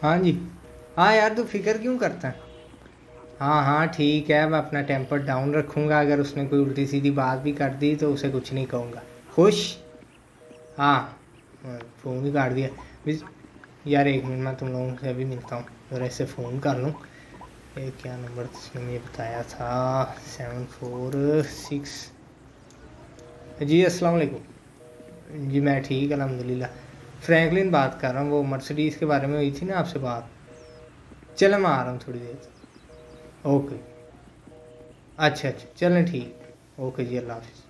हाँ जी। हाँ यार, तू फिक्र क्यों करता है? हाँ हाँ ठीक है, मैं अपना टेम्पर डाउन रखूँगा। अगर उसने कोई उल्टी सीधी बात भी कर दी तो उसे कुछ नहीं कहूँगा। खुश? हाँ। फ़ोन ही काट दिया। यार एक मिनट, मैं तुम लोगों से अभी मिलता हूँ। ज़रा इससे फ़ोन कर लूँ। ये क्या नंबर उसने मुझे बताया था? 746। जी अस्सलाम वालेकुम। जी मैं ठीक अल्हम्दुलिल्लाह। फ्रैंकलिन बात कर रहा हूँ, वो मर्सिडीज़ के बारे में हुई थी ना आपसे बात। चलो मैं आ रहा हूँ थोड़ी देर। ओके। अच्छा अच्छा, चलें ठीक। ओके जी, अल्लाह हाफिज़।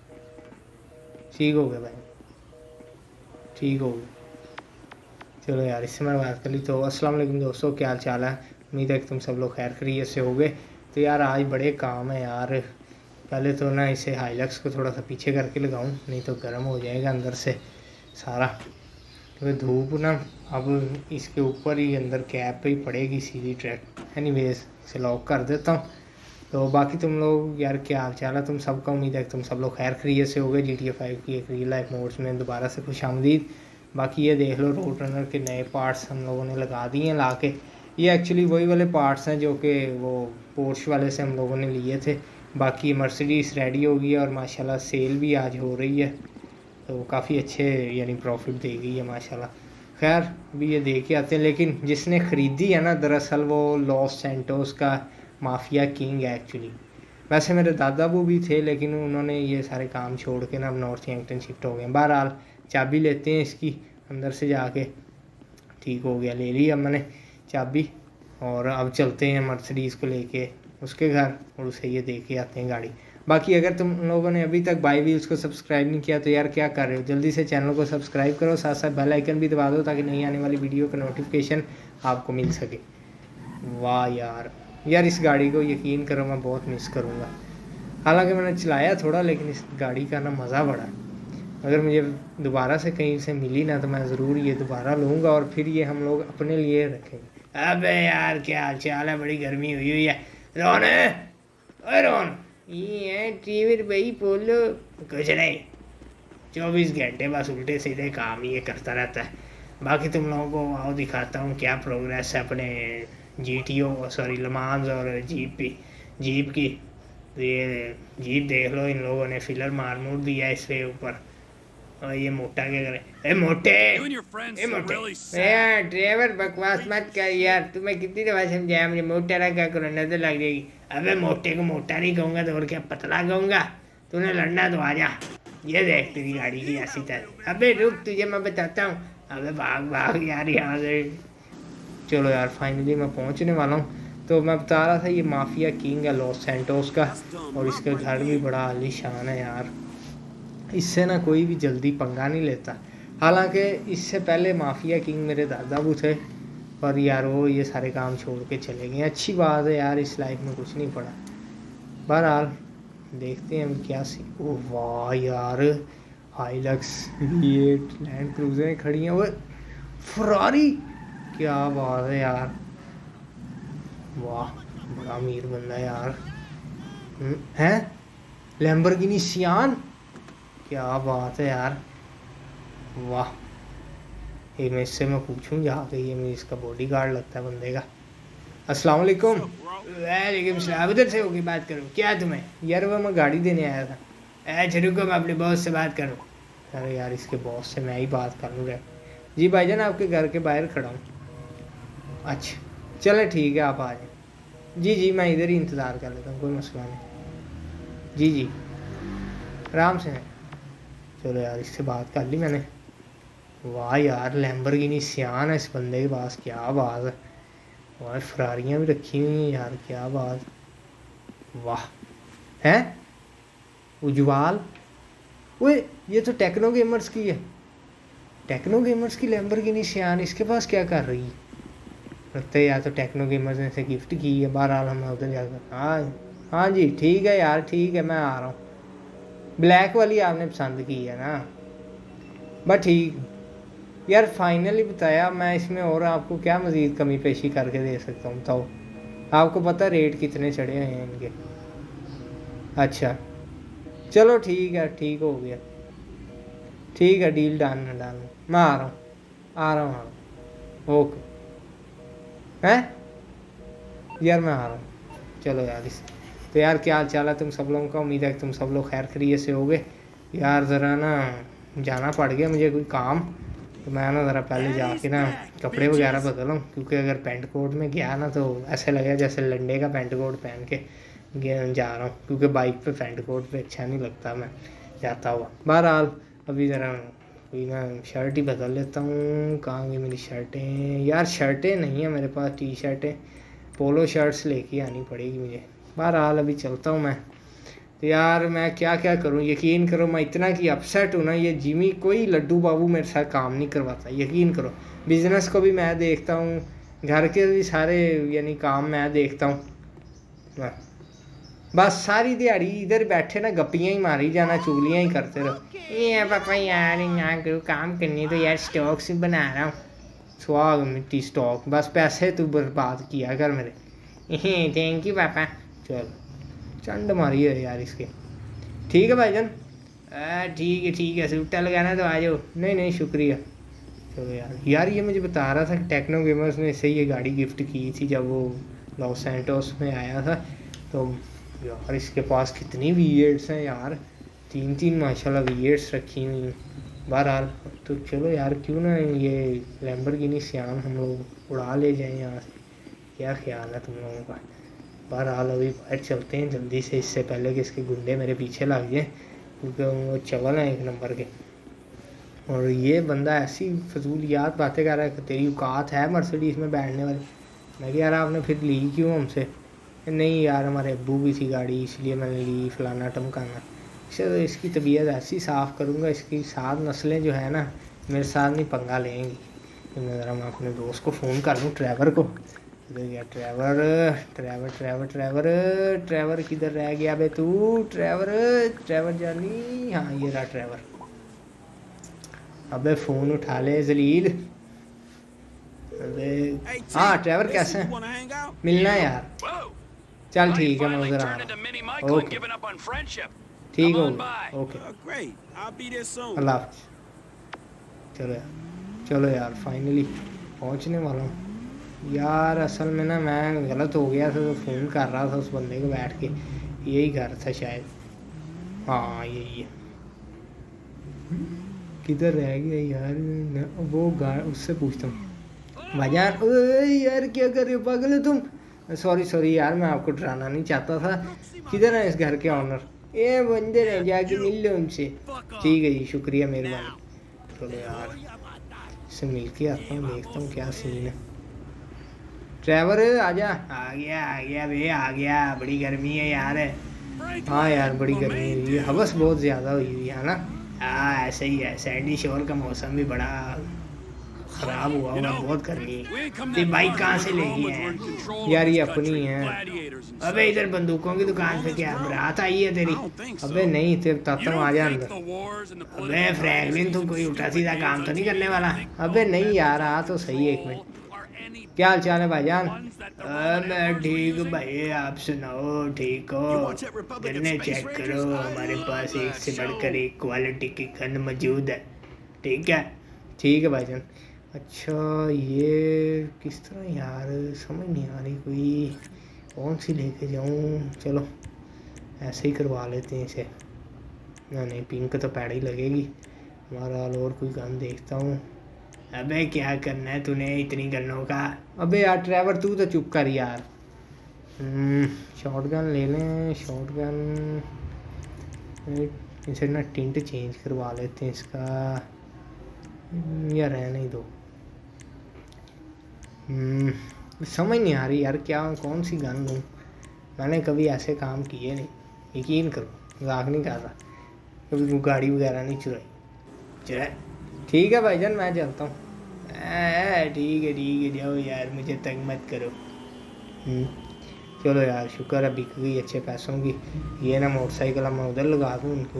ठीक हो गया भाई, ठीक हो गया। चलो यार, इससे मैं बात कर ली। तो अस्सलाम वालेकुम दोस्तों, क्या हाल चाल है? उम्मीद है कि तुम सब लोग खैर खैरियत से होगे। तो यार आज बड़े काम है यार। पहले तो ना इसे हाइलक्स को थोड़ा सा पीछे करके लगाऊं, नहीं तो गर्म हो जाएगा अंदर से सारा। तो धूप ना अब इसके ऊपर ही अंदर कैप पे ही पड़ेगी सीधी ट्रैक। एनीवेज इसे लॉक कर देता हूँ। तो बाकी तुम लोग यार क्या हाल चाल है तुम सबका? उम्मीद है कि तुम सब लोग खैर खैरियत से हो गए। GTA 5 की एक रियल लाइफ मोड्स में दोबारा से खुशामदीद। बाकी ये देख लो, रोड रनर के नए पार्ट्स हम लोगों ने लगा दिए हैं ला के। ये एक्चुअली वही वाले पार्ट्स हैं जो कि वो पोर्श वाले से हम लोगों ने लिए थे। बाकी मर्सिडीज़ रेडी हो गई है और माशाल्लाह सेल भी आज हो रही है, तो काफ़ी अच्छे यानी प्रॉफिट दे गई है माशाल्लाह। खैर अभी ये दे के आते हैं। लेकिन जिसने ख़रीदी है ना, दरअसल वो लॉस सैंटोस का माफिया किंग है एक्चुअली। वैसे मेरे दादा वो भी थे, लेकिन उन्होंने ये सारे काम छोड़ के ना अब नॉर्थ यंगटन शिफ्ट हो गए। बहरहाल चाबी लेते हैं इसकी अंदर से जाके। ठीक हो गया, ले ली अब मैंने चाबी। और अब चलते हैं मर्सिडीज़ को लेके उसके घर और उसे ये दे के आते हैं गाड़ी। बाकी अगर तुम लोगों ने अभी तक बाई व्हील्स को सब्सक्राइब नहीं किया तो यार क्या कर रहे हो, जल्दी से चैनल को सब्सक्राइब करो, साथ साथ बेल आइकन भी दबा दो ताकि नई आने वाली वीडियो का नोटिफिकेशन आपको मिल सके। वाह यार, यार इस गाड़ी को यकीन करो मैं बहुत मिस करूँगा। हालांकि मैंने चलाया थोड़ा, लेकिन इस गाड़ी का ना मज़ा बड़ा है। अगर मुझे दोबारा से कहीं से मिली ना तो मैं ज़रूर ये दोबारा लूँगा और फिर ये हम लोग अपने लिए रखेंगे। अबे यार क्या हाल चाल है? बड़ी गर्मी हुई हुई है। रोन है? ओए रोन, ये है टीवी भाई बोलो। कुछ नहीं, 24 घंटे बस उल्टे सीधे काम ही ये करता रहता है। बाकी तुम लोगों को आओ दिखाता हूँ क्या प्रोग्रेस है अपने GTO सॉरी लमांस और जीप की। तो ये जीप देख लो, इन लोगों ने फिलर मार मूर दिया इसके ऊपर। और ये मोटा क्या करे? ए मोटे, ए मोटे, यार ड्राइवर बकवास मत कर यार। तुम्हें कितनी दफा समझाया मुझे मोटा ना क्या करो, नजर लग जाएगी। अबे मोटे को मोटा नहीं कहूँगा तो और क्या पतला कहूँगा? तूने लड़ना तो आजा। ये देख तेरी गाड़ी की ऐसी तरह। अबे रुक, तुझे मैं बताता हूँ। अबे भाग भाग यार यहाँ से। चलो यार फाइनली मैं पहुँचने वाला हूँ। तो मैं बता रहा था ये माफिया किंग है लॉस सैंटोस का, और इसका घर भी बड़ा आलीशान है यार। इससे ना कोई भी जल्दी पंगा नहीं लेता। हालांकि इससे पहले माफिया किंग मेरे दादा वो थे, पर यार वो ये सारे काम छोड़ के चले गए। अच्छी बात है यार, इस लाइफ में कुछ नहीं पड़ा। बहरहाल देखते हैं हम क्या सी। ओ वाह यार, हाइलक्स V8 लैंड क्रूजरें खड़ी हैं। वो फरारी, क्या बात है यार। वाह बड़ा अमीर बंदा है यार। हैं लैम्बोर्गिनी सियान, क्या बात है यार। वाह, ये मैं इससे मैं पूछूं जाके, ये मैं इसका बॉडी गार्ड लगता है बंदे का। अस्सलाम वालेकुम। वालेकुम सलाम। उधर से होगी बात करो, क्या तुम्हें? यार वो मैं गाड़ी देने आया था। अच्छा रुको, मैं अपने बॉस से बात करूँ। अरे यार इसके बॉस से मैं ही बात कर लूँ। जी भाईजान आपके घर के बाहर खड़ा हूँ। अच्छा चलो ठीक है, आप आ जाए। जी जी मैं इधर ही इंतज़ार कर लेता हूँ, कोई मसला नहीं। जी जी आराम से। चलो यार इससे बात कर ली मैंने। वाह यार लैम्बोर्गिनी सियान है इस बंदे के पास, क्या बात है। और फरारियाँ भी रखी हुई हैं यार, क्या बात। वाह हैं उज्वाल। ओए ये तो टेक्नो गेमर्स की है। टेक्नो गेमर्स की लैम्बोर्गिनी सियान इसके पास क्या कर रही है? लगता है यार तो टेक्नो गेमर्स ने इसे गिफ्ट की है। बहरहाल हम उधर जाकर हाँ हाँ जी ठीक है यार, ठीक है मैं आ रहा हूँ। ब्लैक वाली आपने पसंद की है ना? बस ठीक यार, फाइनली बताया मैं इसमें, और आपको क्या मज़ीद कमी पेशी करके दे सकता हूँ बताओ? आपको पता रेट कितने चढ़े हुए हैं इनके। अच्छा चलो ठीक है, ठीक हो गया। ठीक है डील डन डन। मैं आ रहा हूँ आ रहा हूँ। ओके। हैं यार मैं आ रहा हूँ। चलो यार इस तो यार क्या हाल चाल है तुम सब लोगों का, उम्मीद है कि तुम सब लोग खैर खैरियत से होगे। यार ज़रा ना जाना पड़ गया मुझे कोई काम, तो मैं ना ज़रा पहले जाके ना कपड़े वगैरह बदलूँ, क्योंकि अगर पेंट कोट में गया ना तो ऐसे लगेगा जैसे लंडे का पेंट कोट पहन के जा रहा हूँ, क्योंकि बाइक पे पेंट कोट पे अच्छा नहीं लगता मैं जाता हुआ। बहरहाल अभी ज़रा कोई ना शर्ट ही बदल लेता हूँ। कहाँ गई मेरी शर्टें यार, शर्टें नहीं है मेरे पास, टी शर्टें पोलो शर्ट्स लेके आनी पड़ेगी मुझे। बहरहाल अभी चलता हूँ मैं। तो यार मैं क्या क्या करूँ, यकीन करो मैं इतना कि अपसेट हूँ ना, ये जिमी कोई लड्डू बाबू मेरे साथ काम नहीं करवाता, यकीन करो। बिज़नेस को भी मैं देखता हूँ, घर के भी सारे यानी काम मैं देखता हूँ, बस सारी दिहाड़ी इधर बैठे ना गप्पियाँ ही मारी जाना, चुगलियाँ ही करते रहो। ये पापा यार यहाँ करो काम करनी, तो यार स्टॉक से बना रहा हूँ, स्वाग मिट्टी स्टॉक, बस पैसे तू बर्बाद किया कर मेरे। थैंक यू पापा। चलो चंड मारी है यार इसके। ठीक है भाईजान, ठीक है सूटा लगाना तो आ जाओ। नहीं नहीं शुक्रिया। चलो यार ये मुझे बता रहा था कि टेक्नो गेमर्स ने इसे ये गाड़ी गिफ्ट की थी जब वो लॉस सैंटोस में आया था। तो यार इसके पास कितनी V8s हैं यार, तीन माशाल्लाह V8s रखी हुई हैं। बहरहाल तो चलो यार क्यों ना ये लैम्बोर्गिनी सियान हम लोग उड़ा ले जाएं यहाँ से, क्या ख्याल है तुम लोगों का। बहरहाल अभी बाहर चलते हैं जल्दी से, इससे पहले कि इसके गुंडे मेरे पीछे लग जाए, क्योंकि वो चवल हैं एक नंबर के। और ये बंदा ऐसी फजूलियात बातें कर रहा है कि तेरी औकात है मर्सिडीज़ में बैठने वाली। मैं कि यार आपने फिर ली क्यों हमसे? नहीं यार हमारे अब्बू की थी गाड़ी इसलिए मैंने ली, फलाना टमकाना। तो इसकी तबीयत ऐसी साफ़ करूँगा, इसकी 7 नस्लें जो है ना मेरे साथ नहीं पंगा लेंगी। तो मैं ज़रा मैं अपने दोस्त को फ़ोन कर लूँ, ट्रैवर को। गया Trevor Trevor Trevor Trevor Trevor किधर रह गया बे तू? ट्रैवर जानी, हाँ ये रहा ट्रैवर। अबे फ़ोन उठा ले जलील। अबे हाँ ट्रैवर कैसे है, मिलना है यार। चल ठीक है मैं उधर आ रहा हूँ। ओके ठीक हो, ओके अल्लाह हाफ़िज़। चलो यार फाइनली पहुँचने वाला हूँ। यार असल में ना मैं गलत हो गया था, तो फ़ोन कर रहा था उस बंदे को बैठ के, यही घर था शायद, हाँ यही है। किधर रह गया यार वो उससे पूछता हूँ। भाईजान यार क्या कर रहे हो, पागल हो तुम? सॉरी यार मैं आपको डराना नहीं चाहता था। किधर है इस घर के ऑनर? ये बंदे रह जाके मिल लो उनसे। ठीक है जी शुक्रिया मेहरबानी। चलो यार इससे मिल के आता हूँ, देखता हूँ क्या सीन है। ट्रैवर आजा। आ गया बे आ गया, बड़ी गर्मी है यार। हाँ यार बड़ी गर्मी हुई है, हवस बहुत ज़्यादा हुई हुई है ना। हाँ ऐसे ही है, सैंडी शोर का मौसम भी बड़ा ख़राब हुआ बहुत गर्मी है। ये बाइक कहाँ से ले गई है यार? ये अपनी है। अबे इधर बंदूकों की दुकान पे क्या बारात आई है तेरी? अबे नहीं तेरे ताता आ जा अंदर। अबे फ्रैंकलिन तुम कोई उल्टा सीधा काम तो नहीं करने वाला? अबे नहीं यार आ तो सही, एक मिनट। क्या हाल चाल है भाईजान? मैं ठीक भाई, आप सुनाओ ठीक हो? गन्ने चेक करो, हमारे पास एक से बढ़कर एक क्वालिटी की गन मौजूद है। ठीक है भाईजान। अच्छा ये किस तरह यार समझ नहीं आ रही, कोई कौन सी लेके जाऊँ? चलो ऐसे ही करवा लेते हैं इसे। नहीं पिंक तो पैड़ ही लगेगी। हमारा और कोई गन देखता हूँ। अबे क्या करना है तूने इतनी गन्नों का? अबे यार ड्राइवर तू तो चुप कर यार। शॉटगन ले लें, शॉटगन। इसे ना टिंट चेंज करवा लेते हैं इसका, या रहने ही दो। समझ नहीं आ रही यार क्या कौन सी गन लूँ। मैंने कभी ऐसे काम किए नहीं, यकीन करो, मजाक नहीं कर रहा। कभी गाड़ी वगैरह नहीं चुराई। ठीक है भाईजान मैं चलता हूँ। ठीक है जाओ यार, मुझे तंग मत करो। चलो यार शुक्र है बिक गई अच्छे पैसों की। ये ना मोटरसाइकिल मैं उधर लगा दूँ उनको।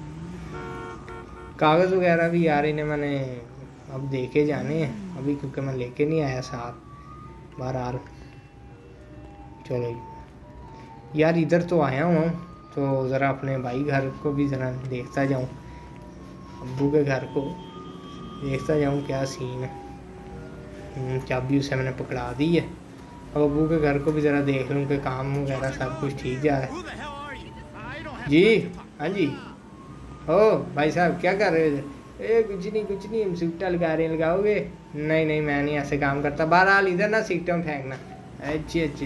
कागज़ वगैरह भी यार इन्हें मैंने अब देके जाने हैं अभी, क्योंकि मैं लेके नहीं आया साथ। बहरहाल चलो यार इधर तो आया हूँ, तो ज़रा अपने भाई घर को भी ज़रा देखता जाऊँ, अब्बू के घर को देखता जाऊँ क्या सीन है। चाबी उसे मैंने पकड़ा दी है, अब अबू के घर को भी ज़रा देख लूँ कि काम वगैरह सब कुछ ठीक जा रहा है। जी हाँ जी। ओ भाई साहब क्या कर रहे हो? ए कुछ नहीं हम सीटा लगा रहे हैं, लगाओगे? नहीं नहीं मैं नहीं ऐसे काम करता, बहरहाल इधर ना सीटों में फेंकना। अच्छे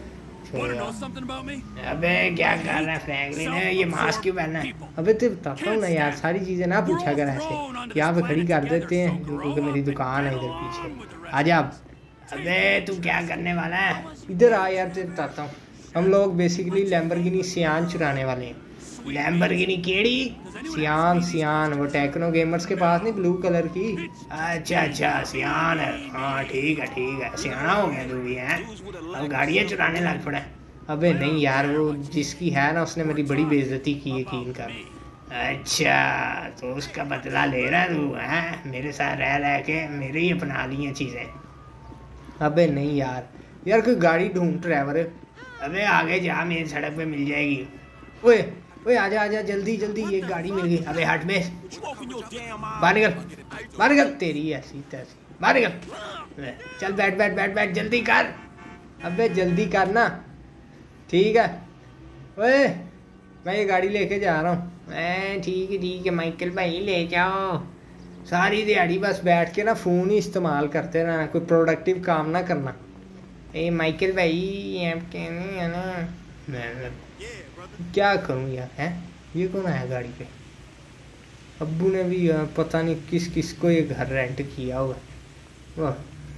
अबे क्या कर रहा है फ्रैंकलिन? है ये मास्क क्यों पहना है? अबे तो बताता हूँ ना यार, सारी चीज़ें ना पूछा कर ऐसे, यहाँ पे खड़ी कर देते हैं क्योंकि मेरी दुकान है इधर पीछे। आ जा। अबे तू क्या करने वाला है? इधर आ यार, तुझे बताता हूँ। हम लोग बेसिकली लैम्बोर्गिनी सियान चुराने वाले हैं। लैम्बोर्गिनी केड़ी? सियान वो टेक्नो गेमर्स के पास नहीं, ब्लू कलर की। अच्छा सियान है, हाँ ठीक है सियाना हो गया तू भी है, अब गाड़ियाँ चुराने लग पड़ा। अबे नहीं यार, वो जिसकी है ना उसने मेरी बड़ी बेइज्जती की, यकीन कर। अच्छा तो उसका बदला ले रहा है तू है? मेरे साथ रह के मेरे ही अपना ली हैं चीज़ें। अबे नहीं यार कोई गाड़ी ढूंढ ड्राइवर। अबे आगे जा, मेरी सड़क पे मिल जाएगी। ओए आजा जल्दी ये गाड़ी मिल गई। अबे हट में, बाहर निकल तेरी ऐसी तैसी, बाहर निकल। चल बैठ जल्दी कर। अबे जल्दी कर ना, ठीक है। ओए मैं ये गाड़ी लेके जा रहा हूँ। ठीक है माइकल भाई ले जाओ। सारी दिहाड़ी बस बैठ के ना फ़ोन ही इस्तेमाल करते रहना, कोई प्रोडक्टिव काम ना करना। ए माइकल भाई आप नहीं है ना, क्या करूँ यार? है ये कौन आया गाड़ी पे? अब्बू ने भी पता नहीं किस को ये घर रेंट किया होगा।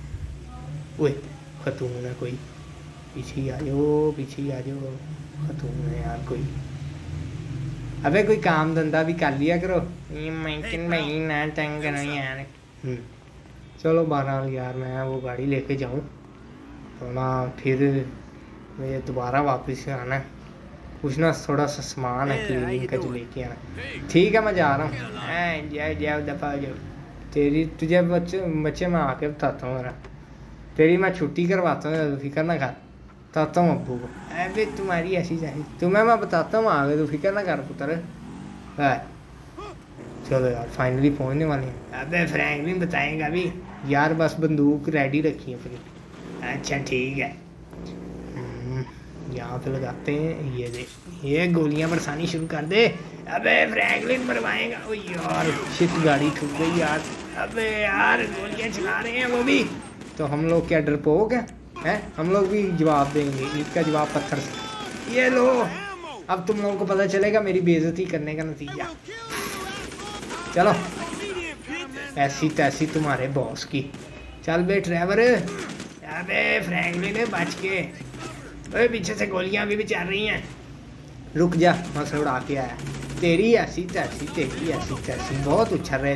ओए खतून है कोई, पीछे आ जाओ। खतून है यार कोई। अबे कोई काम धंधा भी कर लिया करो, ये माइकल भाई ना तंग करो यार। चलो बहरहाल यार मैं वो गाड़ी लेके जाऊँ थोड़ा, फिर मुझे दोबारा वापस आना है। कुछ ना थोड़ा सा सामान है क्लीनिंग का जो लेके आना। ठीक है मैं जा रहा हूँ। जाओ दफा जाओ। तुझे बच्चे मैं आके बताता हूँ मेरा, तेरी मैं छुट्टी करवाता हूँ, फिक्र ना कर। बताता हूँ अब्बू को। अबे तुम्हारी ऐसी चाहिए तुम्हें मैं बताता हूँ आगे, तो फिक्र ना कर पुत्र है। चलो यार फाइनली पहुँचने वाले हैं। अबे फ्रैंकलिन बताएगा अभी यार, बस बंदूक रेडी रखी है अपनी। अच्छा ठीक है, यहाँ पे लगाते हैं। ये देख, ये गोलियां बरसानी शुरू कर दे। अबे फ्रैंकलिन मरवाएगा। ओ यार शिट, गाड़ी ठुक गई यार। अबे यार गोलियां चला रहे हैं वो भी, तो हम लोग क्या डरपोक हैं? हम लोग भी जवाब देंगे, इसका जवाब पत्थर से। ये लो, अब तुम लोगों को पता चलेगा मेरी बेइज्जती करने का नतीजा। चलो ऐसी तैसी तुम्हारे बॉस की। चल बे ड्राइवर। अबे फ्रैंकलिन बच के, अरे पीछे से गोलियां भी चल रही हैं। रुक जा, मैं उड़ा के आया। तेरी ऐसी तैसी बहुत उछल रहे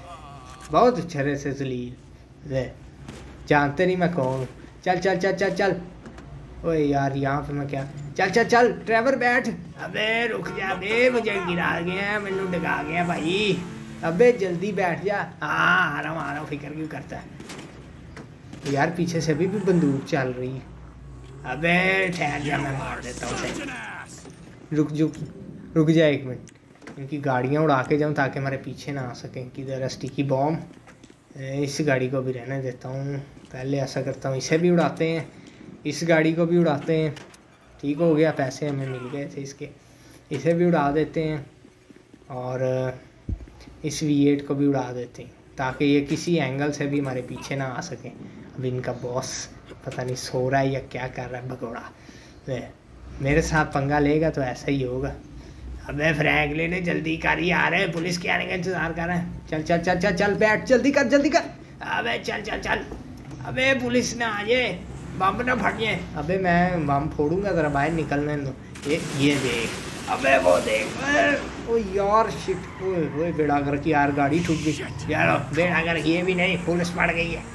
थे जलील। ले जानते नहीं मैं कौन हूँ। चल। ओए यार यहाँ पे मैं क्या? चल ड्राइवर बैठ। अबे रुक जा बे, मुझे गिरा गया, मैनू डगा गया भाई। अबे जल्दी बैठ जा। हाँ आ रहा हूँ, फिक्र क्यों करता है यार? पीछे से अभी भी बंदूक चल रही है। अबे ठहर जा, मैं मार देता हूँ उसे। रुक जा एक मिनट, इनकी गाड़ियाँ उड़ा के जाऊँ ताकि हमारे पीछे ना आ सकें। किधर स्टिकी बॉम्ब? इस गाड़ी को भी रहने देता हूँ। पहले ऐसा करता हूँ, इसे भी उड़ाते हैं, इस गाड़ी को भी उड़ाते हैं। ठीक हो गया, पैसे हमें मिल गए थे इसके। इसे भी उड़ा देते हैं और इस V8 को भी उड़ा देते हैं ताकि ये किसी एंगल से भी हमारे पीछे ना आ सकें। अब इनका बॉस पता नहीं सो रहा है या क्या कर रहा है भगोड़ा। मेरे साथ पंगा लेगा तो ऐसा ही होगा। अबे फ्रैंकलिन जल्दी कर यार, पुलिस के आने का इंतजार कर रहे हैं। चल बैठ, जल्दी कर। अबे चल। अबे पुलिस ना आ जाए, बम ना फट जाए। अबे मैं बम फोड़ूंगा, जरा बाहर निकलने दो। ये देख, अबे वो देख। ओ यार शिट, ओए बेड़ा कर की यार, गाड़ी ठुक गई यार। बेड़ा कर ये भी नहीं, पुलिस पड़ गई है।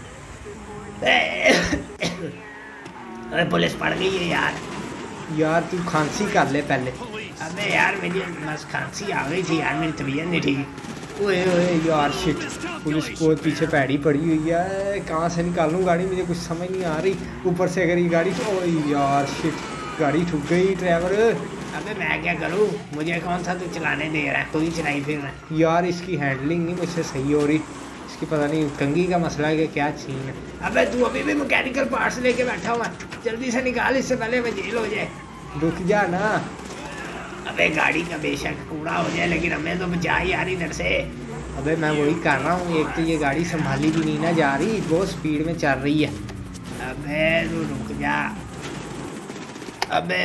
अरे पुलिस पड़ गई है यार तू खांसी कर ले पहले। अबे यार मेरी बस खांसी आ गई थी यार, मेरी तबीयत नहीं ठीक। ओए यार शिट, पुलिस को पीछे पैड़ी पड़ी हुई है। कहाँ से निकालूँ गाड़ी, मुझे कुछ समझ नहीं आ रही। ऊपर से अगर ये गाड़ी, ओए यार शिट, गाड़ी ठुक गई ड्राइवर। अबे मैं क्या करूँ, मुझे कौन सा तू चलाने दे रहा है, खुद ही चलाई फिर रहा है। यार इसकी हैंडलिंग नहीं मुझसे सही हो रही, इसकी पता नहीं कंघी का मसला है कि क्या सीन है। अबे तू अभी भी मैकेनिकल पार्ट्स लेके बैठा हुआ, जल्दी से निकाल, इससे पहले मैं जेल हो जाए। रुक जा ना। अबे गाड़ी का बेशक कूड़ा हो जाए लेकिन हमें तो बचा यार इधर से। अबे मैं वही कर रहा हूँ, एक तो ये गाड़ी संभाली भी नहीं ना जा रही, बहुत स्पीड में चल रही है। अबे तू रुक जा। अबे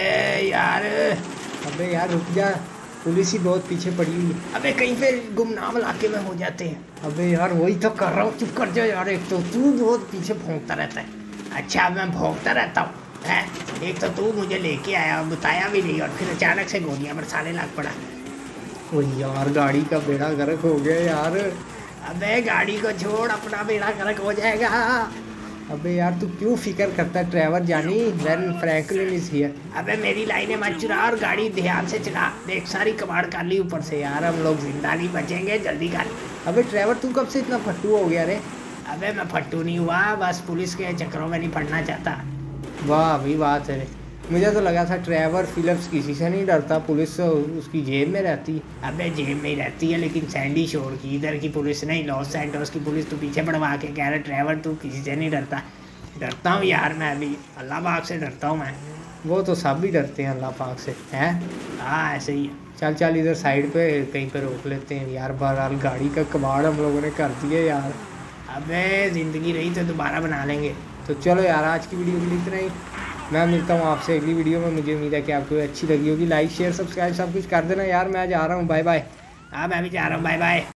यार रुक जा, पुलिस ही बहुत पीछे पड़ी हुई है। अबे कहीं पे गुमनाम इलाके में हो जाते हैं। अबे यार वही तो कर रहा हूँ, चुप कर जा यार। एक तो तू बहुत पीछे भौंकता रहता है। अच्छा मैं भौंकता रहता हूँ है? एक तो तू मुझे लेके आया, बताया भी नहीं, और फिर अचानक से गोलियां बरसाने लग पड़ा। वो यार गाड़ी का बेड़ा गर्क हो गया यार। अबे गाड़ी को छोड़, अपना बेड़ा गर्क हो जाएगा। अबे यार तू क्यों फिक्र करता है ट्रेवर जानी, व्हेन फ्रैंकलिन इज हियर। अबे मेरी लाइनें मत चुरा और गाड़ी ध्यान से चला, देख सारी कबाड़ कर ली ऊपर से यार, हम लोग जिंदा नहीं बचेंगे, जल्दी कर। अबे ट्रेवर तू कब से इतना फट्टू हो गया रे? अबे मैं फट्टू नहीं हुआ, बस पुलिस के चक्करों में नहीं पड़ना चाहता। वाह भी बात है रे, मुझे तो लगा था ट्रेवर फिलिप्स किसी से नहीं डरता, पुलिस उसकी जेब में रहती है। अबे जेब में ही रहती है लेकिन सैंडी शोर की इधर की पुलिस नहीं, लॉस सैंटोस की पुलिस तो पीछे पड़वा के कह रहे ट्रेवर तू किसी से नहीं डरता। डरता हूँ यार, मैं अभी अल्लाह पाक से डरता हूँ मैं। वो तो सब भी डरते हैं अल्लाह पाक से हैं। हाँ ऐसे ही है। चल इधर साइड पे कहीं पे रोक लेते हैं यार, बहरहाल गाड़ी का कबाड़ हम लोगों ने कर दिया यार। अबे ज़िंदगी रही तो दोबारा बना लेंगे। तो चलो यार आज की वीडियो के लिए इतना ही, मैं मिलता हूँ आपसे अगली वीडियो में। मुझे उम्मीद है कि आपको अच्छी लगी होगी, लाइक शेयर सब्सक्राइब सब कुछ कर देना यार। मैं जा रहा हूँ, बाय बाय। हाँ मैं भी जा रहा हूँ, बाय बाय।